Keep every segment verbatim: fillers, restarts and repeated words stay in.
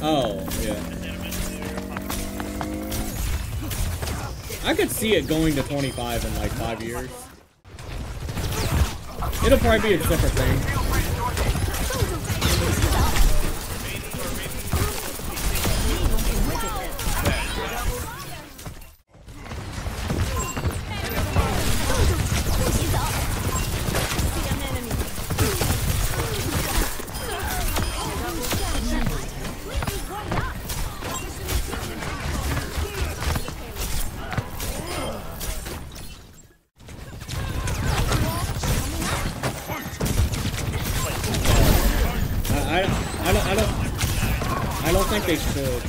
Oh, yeah. I could see it going to twenty-five in like five years. It'll probably be a separate thing. I, I don't, I don't, I don't think they should.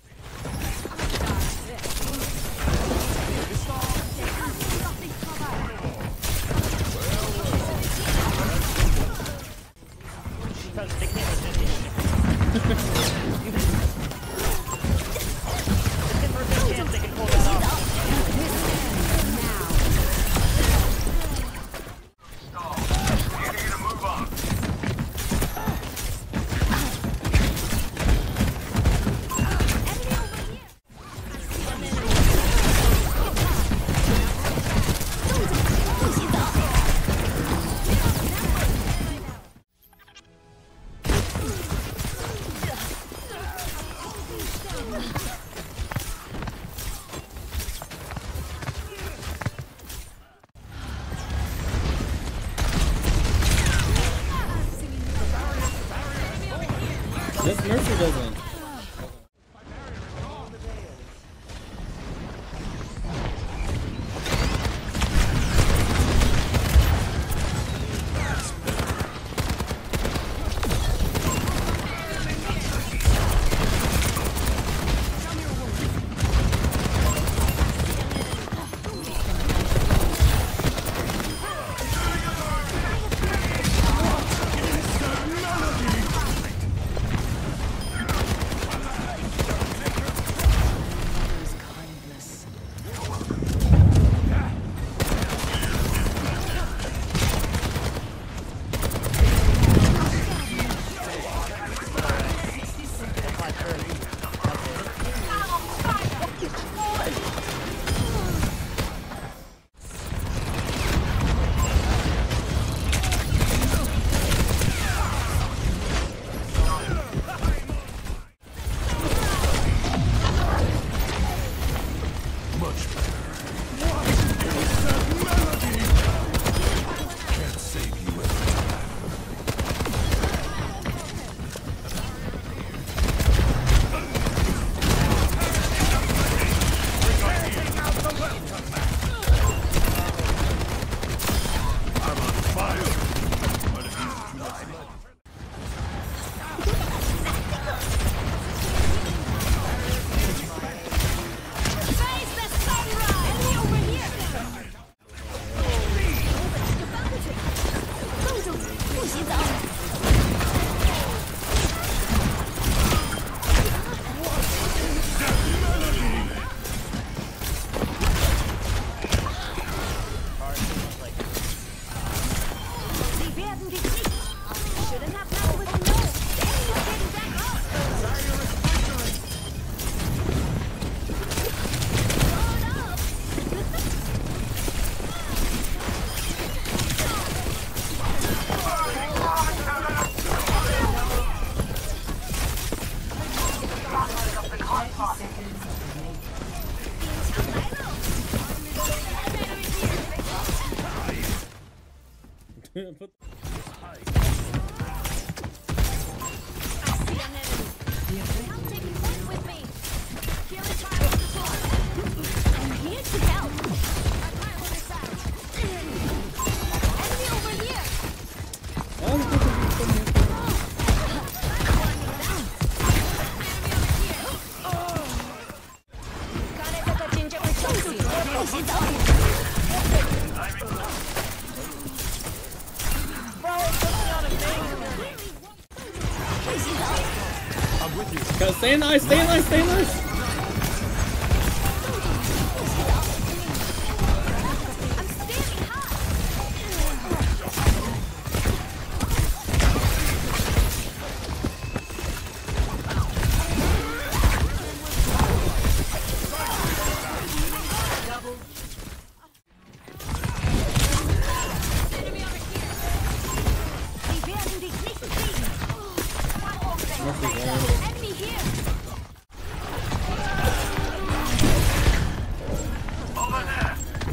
This Mercy doesn't. Put Go, stay nice, stay nice, stay nice. Enemy here. Over there.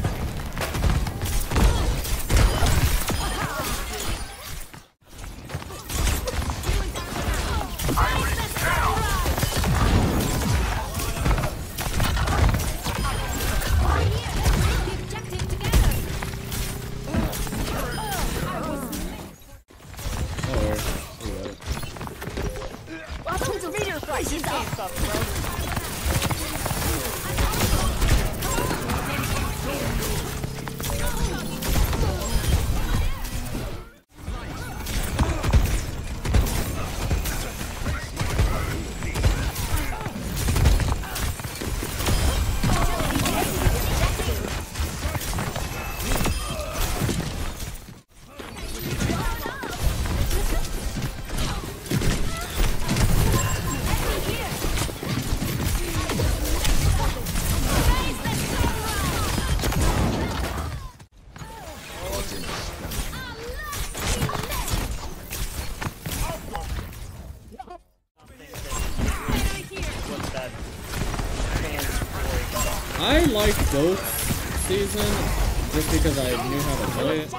I like Ghost Season just because I knew how to play it.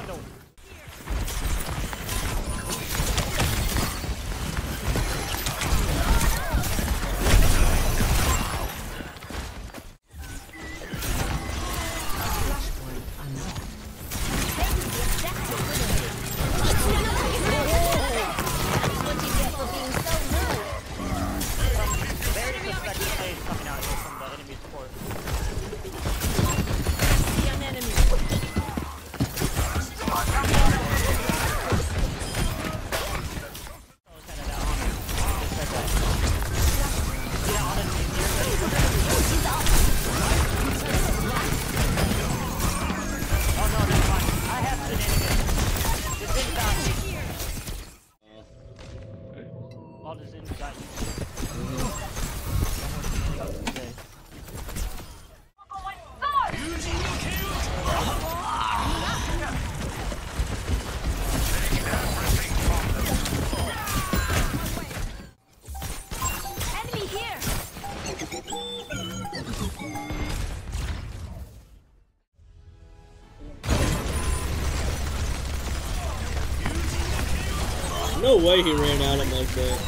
No way he ran at him like that.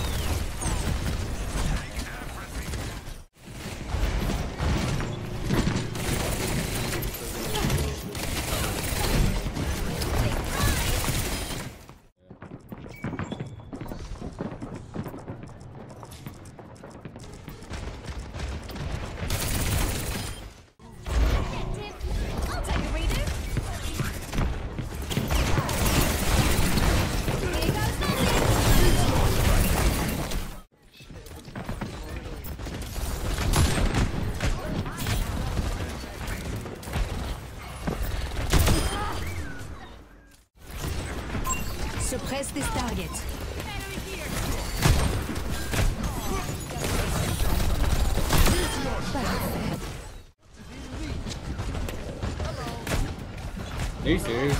Suppress this target. Are you serious?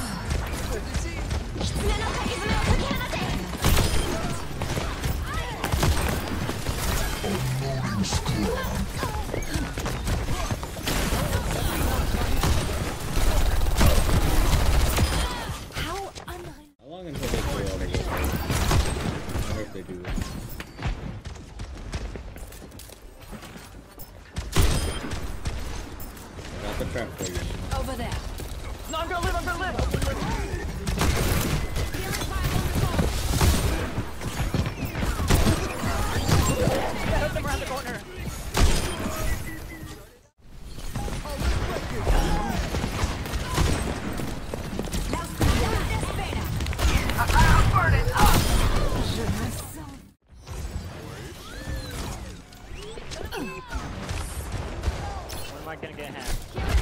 Over there. No, I'm gonna live, I'm gonna live! Hit them around the corner! I'm burning up! When am I gonna get hacked?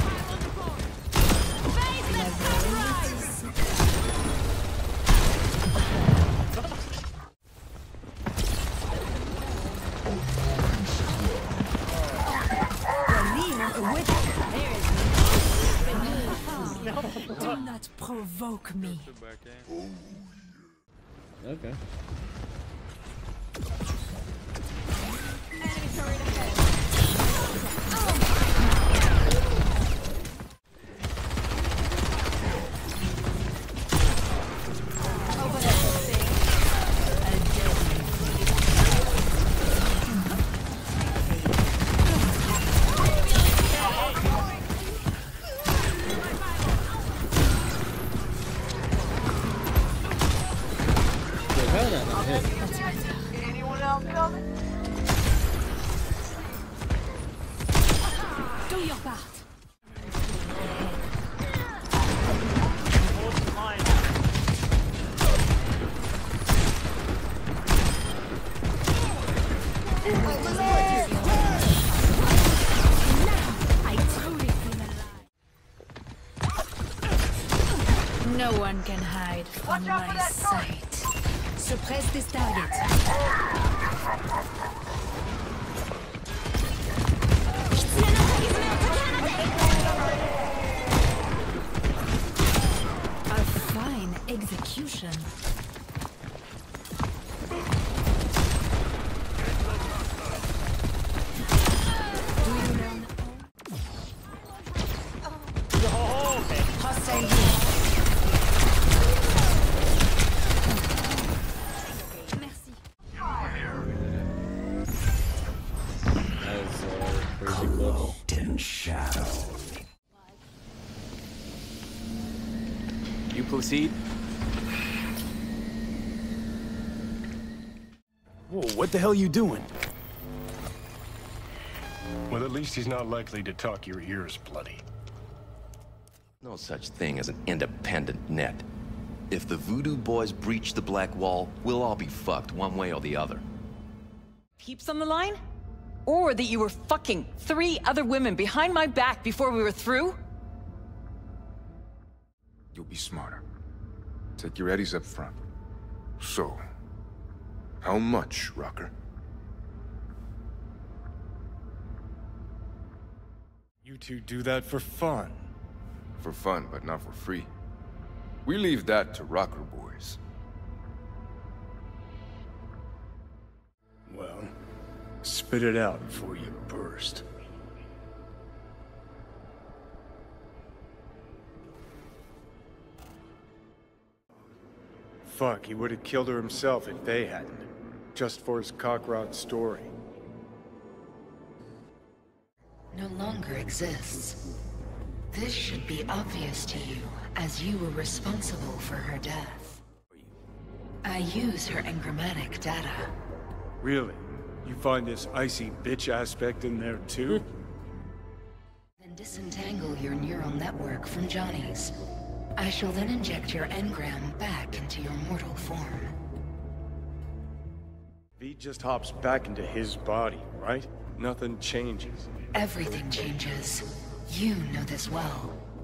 Do not provoke me. Okay. Do your part. Hold the line. I truly feel alive. No one can hide from my sight. Suppress this target. A fine execution. Do you learn? Oh, okay. Hostile here. Merci. That was uh, crazy close. In shadow. You proceed? Whoa, what the hell you doing? Well, at least he's not likely to talk your ears bloody. No such thing as an independent net. If the Voodoo Boys breach the Black Wall, we'll all be fucked one way or the other. Peeps on the line? Or that you were fucking three other women behind my back before we were through? You'll be smarter. Take your eddies up front. So, how much, Rocker? You two do that for fun. For fun, but not for free. We leave that to Rocker boys. Well, spit it out before you burst. Fuck, he would have killed her himself if they hadn't. Just for his cockroach story. No longer exists. This should be obvious to you, as you were responsible for her death. I use her engrammatic data. Really? You find this icy bitch aspect in there too? Then disentangle your neural network from Johnny's. I shall then inject your engram back into your mortal form. V just hops back into his body, right? Nothing changes. Everything changes. You know this well.